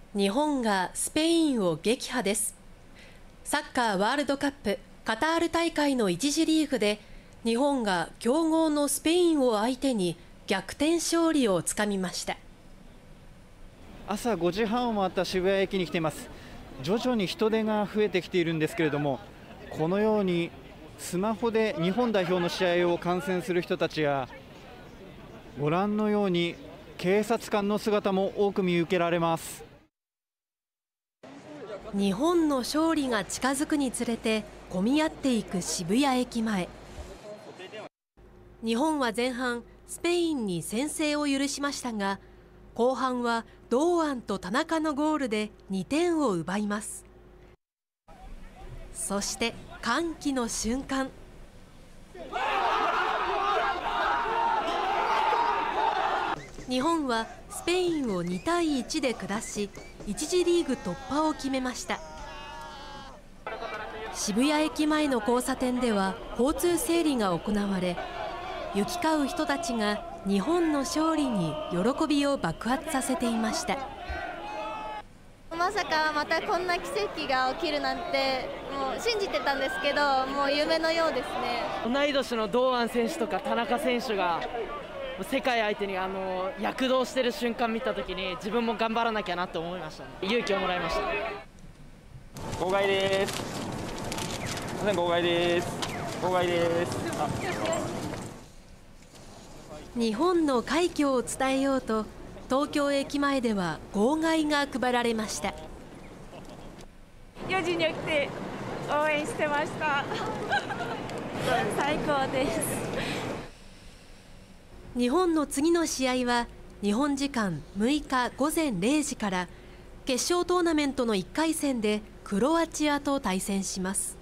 日本がスペインを撃破です。サッカーワールドカップカタール大会の1次リーグで日本が強豪のスペインを相手に逆転勝利をつかみました。 朝5時半を回った渋谷駅に来ています。徐々に人出が増えてきているんですけれども、このようにスマホで日本代表の試合を観戦する人たちや、ご覧のように警察官の姿も多く見受けられます。 日本の勝利が近づくにつれて混み合っていく渋谷駅前。日本は前半スペインに先制を許しましたが、後半は堂安と田中のゴールで2点を奪います。そして歓喜の瞬間、日本はスペインを2対1で下し1次リーグ突破を決めました。渋谷駅前の交差点では交通整理が行われ、行き交う人たちが日本の勝利に喜びを爆発させていました。 まさかまたこんな奇跡が起きるなんてもう信じてたんですけど、もう夢のようですね。 同い年の堂安選手とか田中選手が世界相手に躍動してる瞬間見たときに自分も頑張らなきゃなと思いました、ね、勇気をもらいました。 号外です。すみません、号外です。号外です。 日本の快挙を伝えようと東京駅前では号外が配られました。 4時に起きて応援してました最高です。 日本の次の試合は日本時間6日午前0時から決勝トーナメントの1回戦でクロアチアと対戦します。